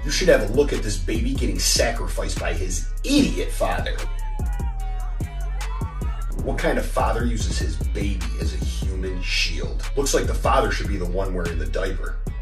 You should have a look at this baby getting sacrificed by his idiot father. What kind of father uses his baby as a human shield? Looks like the father should be the one wearing the diaper.